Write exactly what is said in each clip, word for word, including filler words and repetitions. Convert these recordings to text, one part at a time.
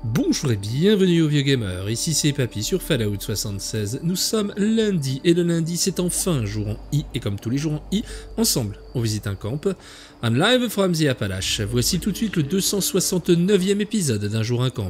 Bonjour et bienvenue au Vieux Gamer, ici c'est Papy sur Fallout soixante-seize. Nous sommes lundi et le lundi c'est enfin un jour en I et comme tous les jours en I, ensemble on visite un camp. Un live from the Appalaches. Voici tout de suite le deux cent soixante-neuvième épisode d'un jour un camp.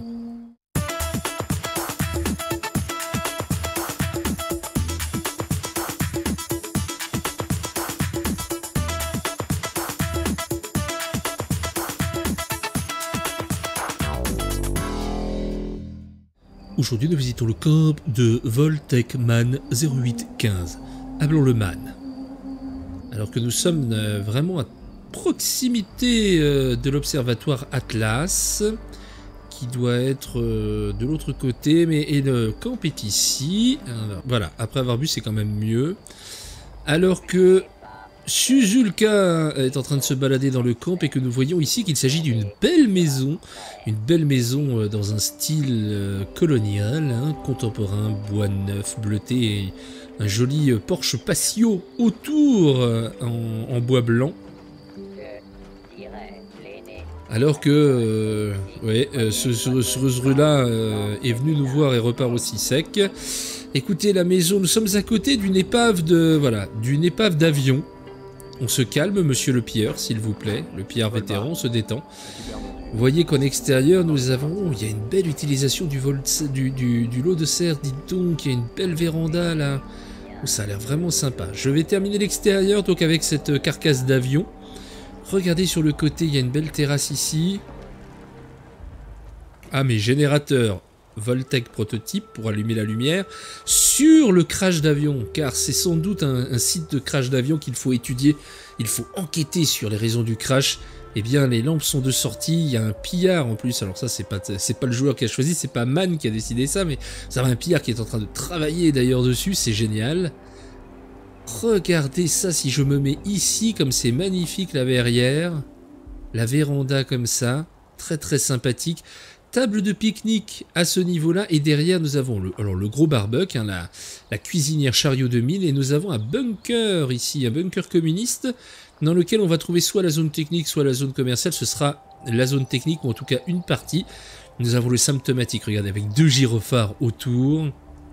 Aujourd'hui, nous visitons le camp de Vault-Tec Man zéro huit quinze. Appelons-le Man. Alors que nous sommes euh, vraiment à proximité euh, de l'observatoire Atlas, qui doit être euh, de l'autre côté, mais et le camp est ici. Alors, voilà, après avoir bu, c'est quand même mieux. Alors que Suzulka est en train de se balader dans le camp et que nous voyons ici qu'il s'agit d'une belle maison, une belle maison dans un style colonial, hein, contemporain, bois neuf, bleuté et un joli porche patio autour en, en bois blanc. Alors que euh, ouais, ce, ce, ce Ruzru-là euh, est venu nous voir et repart aussi sec. Écoutez, la maison, nous sommes à côté d'une épave de voilà, d'une épave d'avion. On se calme, monsieur le pilleur, s'il vous plaît. Le pilleur vétéran, on se détend. Vous voyez qu'en extérieur, nous avons... Oh, il y a une belle utilisation du, vol... du, du, du lot de serre, dites donc. Il y a une belle véranda, là. Oh, ça a l'air vraiment sympa. Je vais terminer l'extérieur, donc avec cette carcasse d'avion. Regardez sur le côté, il y a une belle terrasse ici. Ah, mes générateurs Vault-Tec prototype pour allumer la lumière sur le crash d'avion, car c'est sans doute un, un site de crash d'avion qu'il faut étudier, il faut enquêter sur les raisons du crash. Eh bien les lampes sont de sortie, il y a un pillard en plus, alors ça c'est pas, c'est pas le joueur qui a choisi, c'est pas Man qui a décidé ça, mais ça va un pillard qui est en train de travailler d'ailleurs dessus, c'est génial. Regardez ça, si je me mets ici, comme c'est magnifique la verrière, la véranda comme ça, très très sympathique. Table de pique-nique à ce niveau-là, et derrière nous avons le, alors le gros barbecue, hein, la, la cuisinière Chariot deux mille, et nous avons un bunker ici, un bunker communiste, dans lequel on va trouver soit la zone technique, soit la zone commerciale. Ce sera la zone technique, ou en tout cas une partie. Nous avons le symptomatique, regardez, avec deux gyrophares autour.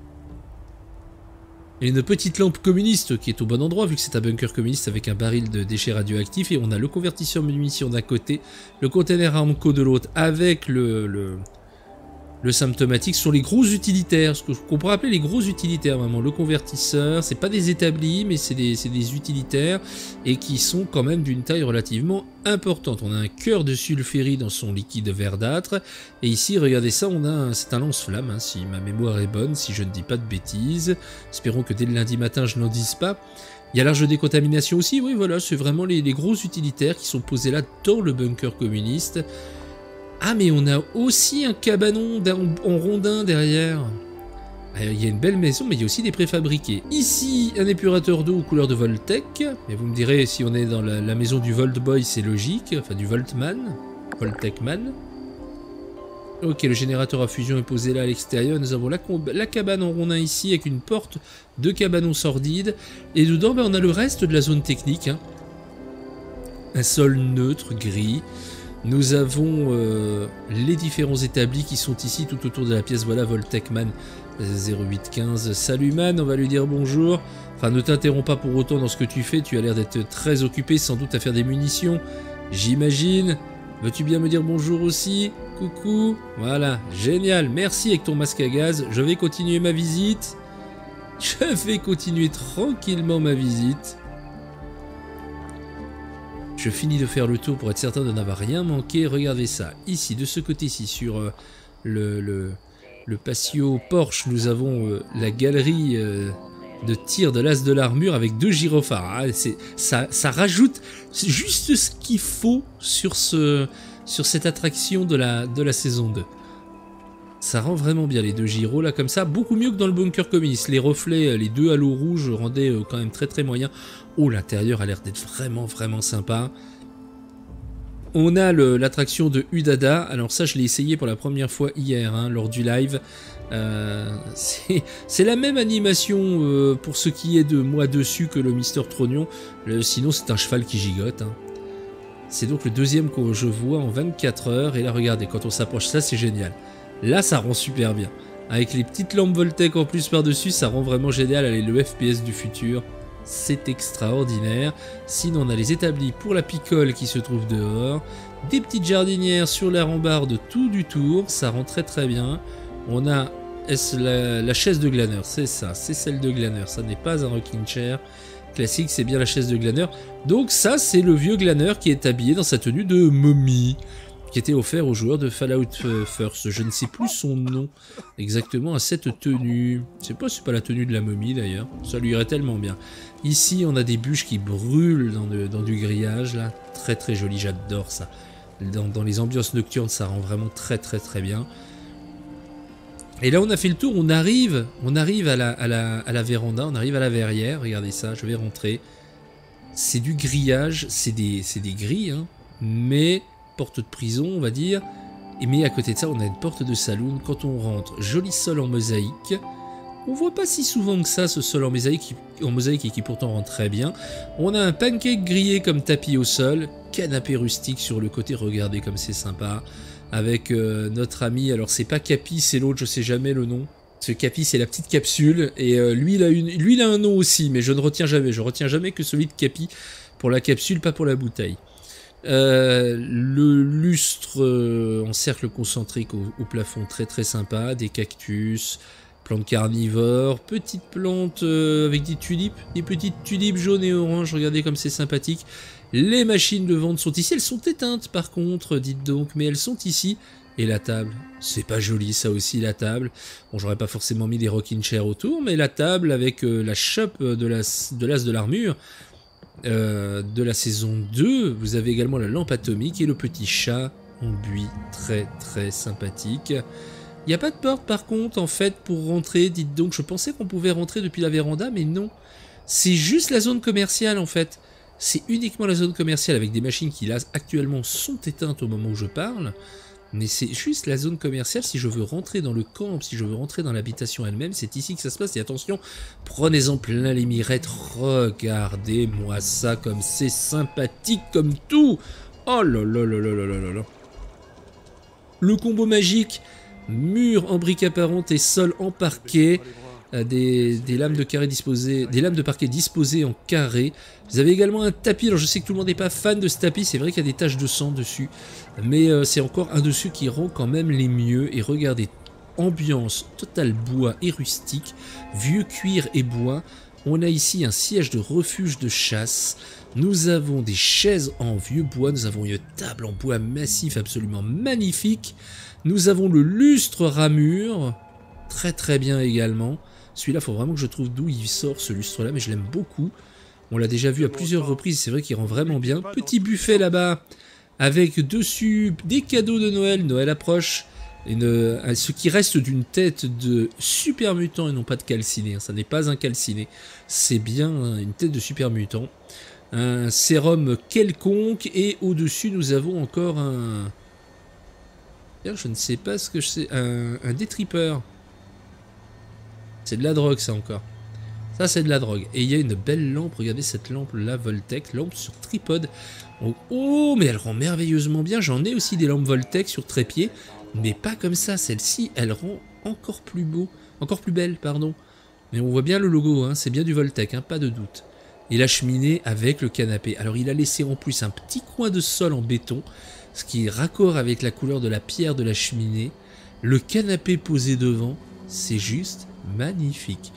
Et une petite lampe communiste qui est au bon endroit, vu que c'est un bunker communiste avec un baril de déchets radioactifs. Et on a le convertisseur munitions d'un côté, le container Armco de l'autre, avec le, le, le symptomatique sur les gros utilitaires. Ce qu'on pourrait appeler les gros utilitaires, vraiment. Le convertisseur, c'est pas des établis, mais c'est des, des utilitaires. Et qui sont quand même d'une taille relativement importante. On a un cœur de sulfurie dans son liquide verdâtre. Et ici, regardez ça, on a c'est un lance-flamme, hein, si ma mémoire est bonne, si je ne dis pas de bêtises. Espérons que dès le lundi matin, je n'en dise pas. Il y a large décontamination aussi, oui, voilà, c'est vraiment les, les gros utilitaires qui sont posés là dans le bunker communiste. Ah, mais on a aussi un cabanon en, en rondin derrière. Il y a une belle maison, mais il y a aussi des préfabriqués. Ici, un épurateur d'eau aux couleurs de Vault-Tec. Et vous me direz, si on est dans la, la maison du Vault Boy, c'est logique. Enfin, du Vault-Man. Vault-Tec Man. Ok, le générateur à fusion est posé là à l'extérieur. Nous avons la, la cabane en rondin ici, avec une porte de cabanon sordide. Et dedans, ben, on a le reste de la zone technique. Hein. Un sol neutre, gris. Nous avons euh, les différents établis qui sont ici tout autour de la pièce. Voilà, Vault-Tec Man zéro huit quinze. Salut Man, on va lui dire bonjour. Enfin, ne t'interromps pas pour autant dans ce que tu fais. Tu as l'air d'être très occupé, sans doute à faire des munitions. J'imagine. Veux-tu bien me dire bonjour aussi? Coucou. Voilà, génial. Merci avec ton masque à gaz. Je vais continuer ma visite. Je vais continuer tranquillement ma visite. Je finis de faire le tour pour être certain de n'avoir rien manqué. Regardez ça. Ici, de ce côté-ci, sur euh, le, le, le patio Porsche, nous avons euh, la galerie euh, de tir de l'as de l'armure avec deux gyrophares. Ah, ça, ça rajoute juste ce qu'il faut sur, ce, sur cette attraction de la, de la saison deux. Ça rend vraiment bien les deux gyros là comme ça, beaucoup mieux que dans le bunker communiste. Les reflets, les deux halos rouges rendaient euh, quand même très très moyen. Oh, l'intérieur a l'air d'être vraiment vraiment sympa. On a l'attraction de Udada. Alors ça, je l'ai essayé pour la première fois hier, hein, lors du live. Euh, c'est la même animation euh, pour ce qui est de moi dessus que le Mister Trognon. Le, sinon, c'est un cheval qui gigote. Hein. C'est donc le deuxième que je vois en vingt-quatre heures. Et là, regardez, quand on s'approche, ça c'est génial. Là, ça rend super bien. Avec les petites lampes Voltec en plus par-dessus, ça rend vraiment génial. Allez, le F P S du futur, c'est extraordinaire. Sinon, on a les établis pour la picole qui se trouve dehors. Des petites jardinières sur la rambarde tout du tour, ça rend très très bien. On a est-ce la, la chaise de glaneur, c'est ça, c'est celle de glaneur. Ça n'est pas un rocking chair classique, c'est bien la chaise de glaneur. Donc ça, c'est le vieux glaneur qui est habillé dans sa tenue de momie, qui était offert aux joueurs de Fallout First. Je ne sais plus son nom exactement à cette tenue. Je sais pas si c'est pas la tenue de la momie d'ailleurs. Ça lui irait tellement bien. Ici, on a des bûches qui brûlent dans, de, dans du grillage là. Très très joli, j'adore ça. Dans, dans les ambiances nocturnes, ça rend vraiment très très très bien. Et là, on a fait le tour. On arrive, on arrive à la, à la, à la véranda, on arrive à la verrière. Regardez ça, je vais rentrer. C'est du grillage, c'est des, c'est des grilles, hein, mais porte de prison, on va dire. Et mais à côté de ça, on a une porte de saloon. Quand on rentre, joli sol en mosaïque. On voit pas si souvent que ça, ce sol en mosaïque, en mosaïque et qui pourtant rend très bien. On a un pancake grillé comme tapis au sol. Canapé rustique sur le côté, regardez comme c'est sympa. Avec euh, notre ami, alors c'est pas Capi, c'est l'autre, je sais jamais le nom. Ce Capi, c'est la petite capsule. Et euh, lui, il a une, lui, il a un nom aussi, mais je ne retiens jamais. Je retiens jamais que celui de Capi pour la capsule, pas pour la bouteille. Euh, le lustre euh, en cercle concentrique au, au plafond, très très sympa, des cactus, plantes carnivores, petites plantes euh, avec des tulipes, des petites tulipes jaunes et oranges, regardez comme c'est sympathique. Les machines de vente sont ici, elles sont éteintes par contre, dites donc, mais elles sont ici. Et la table, c'est pas joli ça aussi la table. Bon, j'aurais pas forcément mis des rocking chairs autour, mais la table avec euh, la chope de l'as de l'as de l'armure. Euh, de la saison deux, vous avez également la lampe atomique et le petit chat en buis, très très sympathique. Il n'y a pas de porte par contre en fait pour rentrer, dites donc, je pensais qu'on pouvait rentrer depuis la véranda, mais non. C'est juste la zone commerciale en fait. C'est uniquement la zone commerciale avec des machines qui là actuellement sont éteintes au moment où je parle. Mais c'est juste la zone commerciale. Si je veux rentrer dans le camp, si je veux rentrer dans l'habitation elle-même, c'est ici que ça se passe. Et attention, prenez-en plein les mirettes. Regardez-moi ça comme c'est sympathique comme tout. Oh là là là là là là là. Le combo magique, mur en briques apparentes et sol en parquet. Des, des lames de carré disposées, des lames de parquet disposées en carré. Vous avez également un tapis. Alors je sais que tout le monde n'est pas fan de ce tapis, c'est vrai qu'il y a des taches de sang dessus, mais euh, c'est encore un dessus qui rend quand même les mieux. Et regardez, ambiance totale bois et rustique, vieux cuir et bois. On a ici un siège de refuge de chasse. Nous avons des chaises en vieux bois. Nous avons une table en bois massif absolument magnifique. Nous avons le lustre ramure, très très bien également. Celui-là, il faut vraiment que je trouve d'où il sort ce lustre-là, mais je l'aime beaucoup. On l'a déjà vu à plusieurs reprises, c'est vrai qu'il rend vraiment bien. Petit buffet là-bas, avec dessus des cadeaux de Noël. Noël approche. Une, ce qui reste d'une tête de super mutant et non pas de calciné. Ça n'est pas un calciné, c'est bien une tête de super mutant. Un sérum quelconque, et au-dessus, nous avons encore un... Je ne sais pas ce que je sais. Un, un détripeur. C'est de la drogue ça encore. Ça c'est de la drogue. Et il y a une belle lampe, regardez cette lampe là, Voltec, lampe sur tripode. Oh, oh mais elle rend merveilleusement bien. J'en ai aussi des lampes Voltec sur trépied, mais pas comme ça. Celle-ci, elle rend encore plus beau, encore plus belle, pardon. Mais on voit bien le logo, hein, c'est bien du Voltec, hein, pas de doute. Et la cheminée avec le canapé. Alors il a laissé en plus un petit coin de sol en béton, ce qui est raccord avec la couleur de la pierre de la cheminée. Le canapé posé devant, c'est juste magnifique.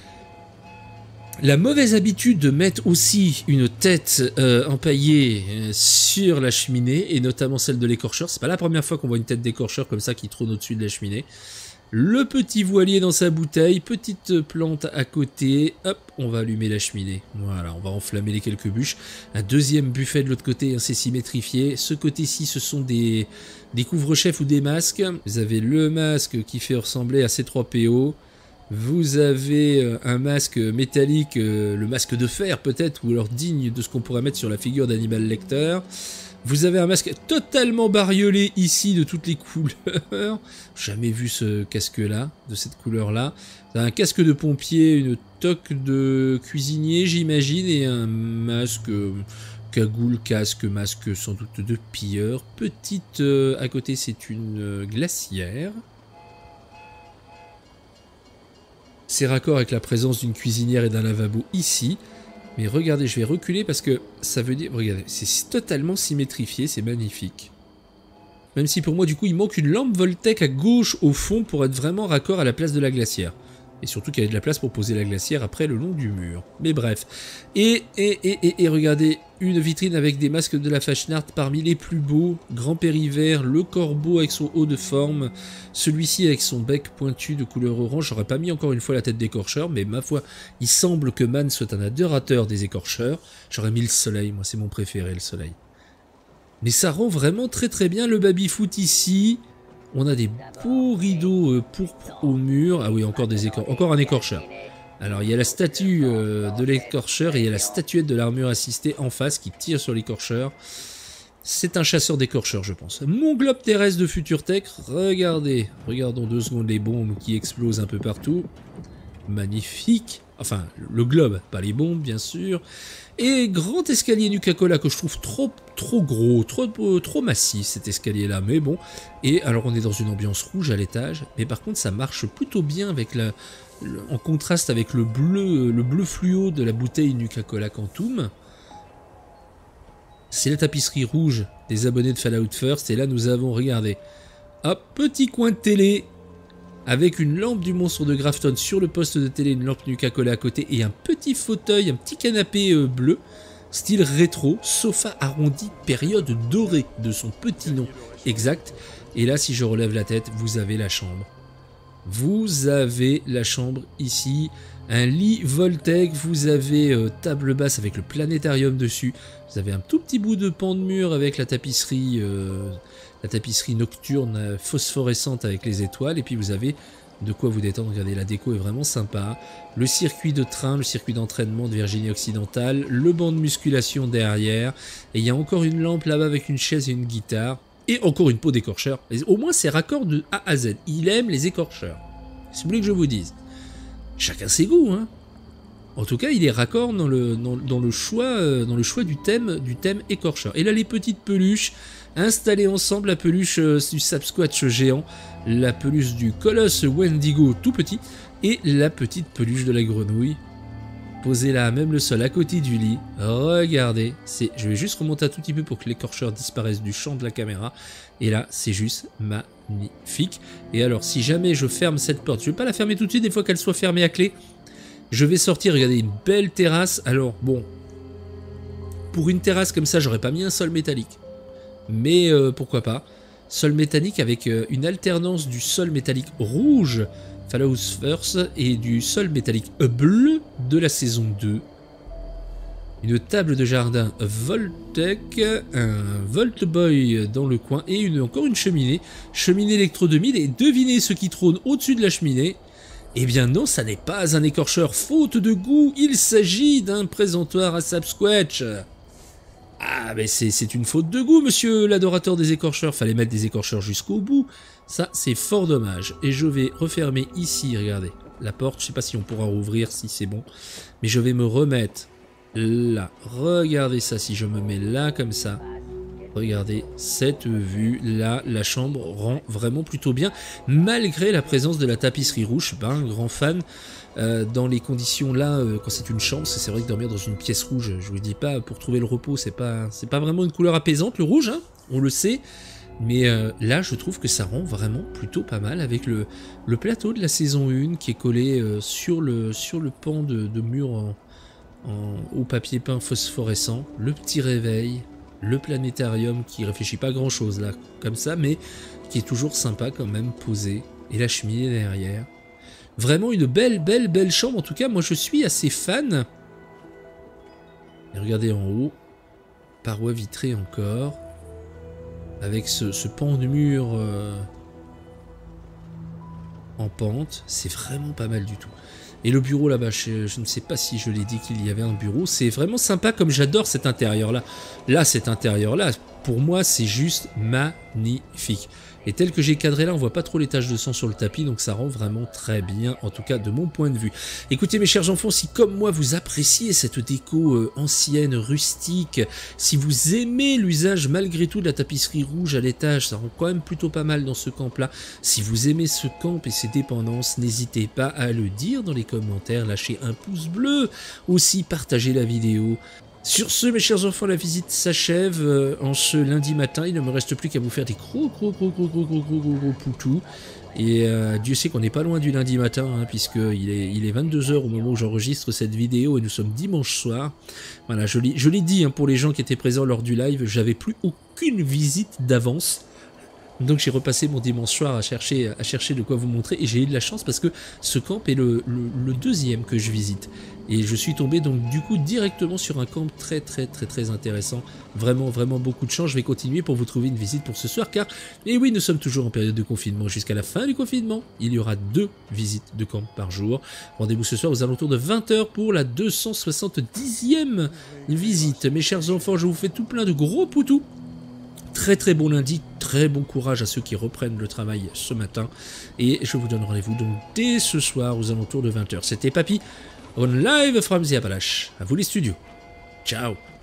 La mauvaise habitude de mettre aussi une tête euh, empaillée euh, sur la cheminée, et notamment celle de l'écorcheur. C'est pas la première fois qu'on voit une tête d'écorcheur comme ça qui trône au-dessus de la cheminée. Le petit voilier dans sa bouteille, petite plante à côté, hop, on va allumer la cheminée. Voilà, on va enflammer les quelques bûches. Un deuxième buffet de l'autre côté, hein, c'est symétrifié. Ce côté-ci, ce sont des, des couvre-chefs ou des masques. Vous avez le masque qui fait ressembler à C trois P O. Vous avez un masque métallique, le masque de fer peut-être, ou alors digne de ce qu'on pourrait mettre sur la figure d'Hannibal Lecter. Vous avez un masque totalement bariolé ici de toutes les couleurs. Jamais vu ce casque-là, de cette couleur-là. Un casque de pompier, une toque de cuisinier, j'imagine, et un masque cagoule, casque, masque sans doute de pilleur. Petite, euh, à côté, c'est une glacière. C'est raccord avec la présence d'une cuisinière et d'un lavabo ici. Mais regardez, je vais reculer parce que ça veut dire... Regardez, c'est totalement symétrifié, c'est magnifique. Même si pour moi, du coup, il manque une lampe Voltec à gauche au fond pour être vraiment raccord à la place de la glacière. Et surtout qu'il y avait de la place pour poser la glacière après le long du mur. Mais bref. Et, et, et, et, et regardez, une vitrine avec des masques de la Fashionart parmi les plus beaux. Grand Périvert, le corbeau avec son haut de forme. Celui-ci avec son bec pointu de couleur orange. J'aurais pas mis encore une fois la tête d'écorcheur, mais ma foi, il semble que Man soit un adorateur des écorcheurs. J'aurais mis le soleil, moi c'est mon préféré, le soleil. Mais ça rend vraiment très très bien le baby-foot ici. On a des beaux rideaux euh, pourpres au mur. Ah oui, encore des écor... encore un écorcheur. Alors, il y a la statue euh, de l'écorcheur et il y a la statuette de l'armure assistée en face qui tire sur l'écorcheur. C'est un chasseur d'écorcheurs, je pense. Mon globe terrestre de Future Tech. Regardez. Regardons deux secondes les bombes qui explosent un peu partout. Magnifique. Enfin, le globe, pas les bombes, bien sûr. Et grand escalier Nuka-Cola que je trouve trop trop gros, trop, trop massif cet escalier-là. Mais bon. Et alors, on est dans une ambiance rouge à l'étage. Mais par contre, ça marche plutôt bien avec la... Le, en contraste avec le bleu, le bleu fluo de la bouteille Nuka-Cola Quantum. C'est la tapisserie rouge des abonnés de Fallout First. Et là, nous avons, regardez, hop, petit coin de télé avec une lampe du monstre de Grafton sur le poste de télé, une lampe Nuka-Cola à côté et un petit fauteuil, un petit canapé euh, bleu, style rétro, sofa arrondi, période dorée de son petit nom exact. Et là, si je relève la tête, vous avez la chambre. Vous avez la chambre ici, un lit Voltec, vous avez euh, table basse avec le planétarium dessus, vous avez un tout petit bout de pan de mur avec la tapisserie, euh, la tapisserie nocturne euh, phosphorescente avec les étoiles, et puis vous avez de quoi vous détendre. Regardez, la déco est vraiment sympa, le circuit de train, le circuit d'entraînement de Virginie Occidentale, le banc de musculation derrière, et il y a encore une lampe là-bas avec une chaise et une guitare. Et encore une peau d'écorcheur. Au moins, c'est raccord de A à Z. Il aime les écorcheurs. C'est voulez que je vous dise. Chacun ses goûts, hein. En tout cas, il est raccord dans le, dans, dans le, choix, euh, dans le choix du thème, du thème écorcheur. Et là, les petites peluches installées ensemble. La peluche euh, du Sasquatch géant. La peluche du Colosse Wendigo tout petit. Et la petite peluche de la grenouille. Posez là, même le sol à côté du lit. Regardez, c'est, je vais juste remonter un tout petit peu pour que l'écorcheur disparaisse du champ de la caméra. Et là, c'est juste magnifique. Et alors, si jamais je ferme cette porte, je ne vais pas la fermer tout de suite, des fois qu'elle soit fermée à clé. Je vais sortir, regardez, une belle terrasse. Alors, bon, pour une terrasse comme ça, j'aurais pas mis un sol métallique. Mais euh, pourquoi pas. Sol métallique avec euh, une alternance du sol métallique rouge Fallout First et du sol métallique bleu de la saison deux. Une table de jardin Voltec, un Volt Boy dans le coin et une, encore une cheminée. Cheminée électro deux mille et devinez ce qui trône au-dessus de la cheminée. Eh bien non, ça n'est pas un écorcheur faute de goût, il s'agit d'un présentoir à Sasquatch. Ah, mais c'est une faute de goût, monsieur l'adorateur des écorcheurs. Fallait mettre des écorcheurs jusqu'au bout. Ça, c'est fort dommage. Et je vais refermer ici, regardez, la porte. Je sais pas si on pourra rouvrir, si c'est bon. Mais je vais me remettre là. Regardez ça, si je me mets là, comme ça. Regardez cette vue. Là, la chambre rend vraiment plutôt bien. Malgré la présence de la tapisserie rouge. Je suis pas un grand fan. Euh, dans les conditions là, euh, quand c'est une chambre, c'est vrai que dormir dans une pièce rouge, je vous dis pas, pour trouver le repos, c'est pas, c'est pas vraiment une couleur apaisante, le rouge, hein, on le sait. Mais euh, là, je trouve que ça rend vraiment plutôt pas mal avec le, le plateau de la saison un qui est collé euh, sur, le, sur le pan de, de mur en, en, au papier peint phosphorescent, le petit réveil, le planétarium qui réfléchit pas grand chose là, comme ça, mais qui est toujours sympa quand même posé, et la cheminée derrière. Vraiment une belle, belle, belle chambre. En tout cas, moi, je suis assez fan. Et regardez en haut. Parois vitrées encore. Avec ce, ce pan de mur euh, en pente. C'est vraiment pas mal du tout. Et le bureau là-bas, je, je ne sais pas si je l'ai dit qu'il y avait un bureau. C'est vraiment sympa comme j'adore cet intérieur-là. Là, cet intérieur-là, Pour moi, c'est juste magnifique. Et tel que j'ai cadré là, on voit pas trop les taches de sang sur le tapis, donc ça rend vraiment très bien, en tout cas de mon point de vue. Écoutez mes chers enfants, si comme moi vous appréciez cette déco euh, ancienne, rustique, si vous aimez l'usage malgré tout de la tapisserie rouge à l'étage, ça rend quand même plutôt pas mal dans ce camp-là. Si vous aimez ce camp et ses dépendances, n'hésitez pas à le dire dans les commentaires, lâchez un pouce bleu, aussi partagez la vidéo. Sur ce, mes chers enfants, la visite s'achève euh, en ce lundi matin. Il ne me reste plus qu'à vous faire des gros, gros, gros, gros, gros, gros, gros, gros, gros poutous. Et euh, Dieu sait qu'on n'est pas loin du lundi matin, hein, puisqu'il est, il est vingt-deux heures au moment où j'enregistre cette vidéo et nous sommes dimanche soir. Voilà, je l'ai dit hein, pour les gens qui étaient présents lors du live, j'avais plus aucune visite d'avance. Donc j'ai repassé mon dimanche soir à chercher, à chercher de quoi vous montrer et j'ai eu de la chance parce que ce camp est le, le, le deuxième que je visite. Et je suis tombé donc du coup directement sur un camp très très très très intéressant. Vraiment vraiment beaucoup de chance. Je vais continuer pour vous trouver une visite pour ce soir car, et oui, nous sommes toujours en période de confinement. Jusqu'à la fin du confinement, il y aura deux visites de camp par jour. Rendez-vous ce soir aux alentours de vingt heures pour la deux cent soixante-dixième visite. Mes chers enfants, je vous fais tout plein de gros poutous. Très très bon lundi, très bon courage à ceux qui reprennent le travail ce matin. Et je vous donne rendez-vous donc dès ce soir aux alentours de vingt heures. C'était Papy, on live from the Appalaches. À vous les studios. Ciao.